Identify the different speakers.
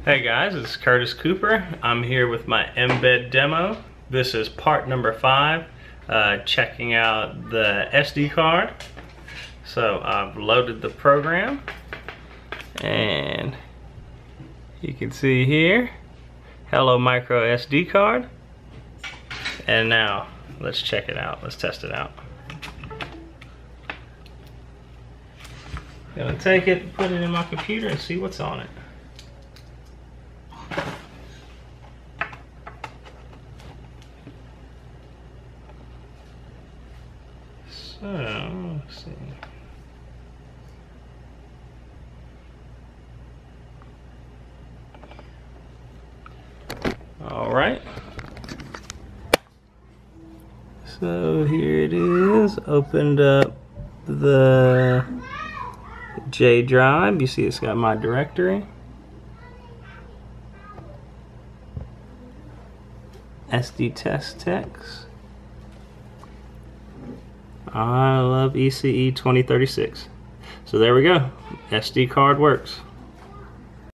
Speaker 1: Hey guys, it's Curtis Cooper. I'm here with my Mbed demo. This is part number 5, checking out the SD card. So I've loaded the program and you can see here, hello micro SD card. And now let's check it out, let's test it out. I'm gonna take it, put it in my computer and see what's on it. So, let's see. All right. So here it is, opened up the J drive. You see it's got my directory. SD test text. I love ECE 2036. So there we go. SD card works.